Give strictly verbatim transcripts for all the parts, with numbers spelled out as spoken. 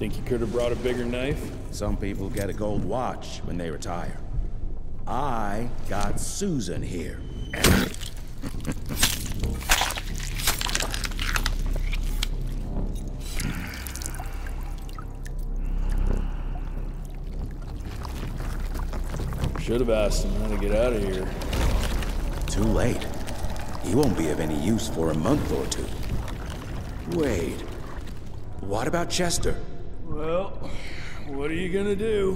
Think you could have brought a bigger knife? Some people get a gold watch when they retire. I got Susan here. Should have asked him how to get out of here. Too late. He won't be of any use for a month or two. Wait. What about Chester? Well, what are you gonna do?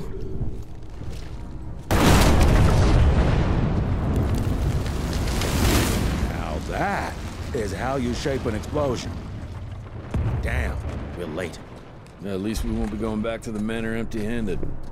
Now that is how you shape an explosion. Damn, we're late. At least we won't be going back to the manor empty-handed.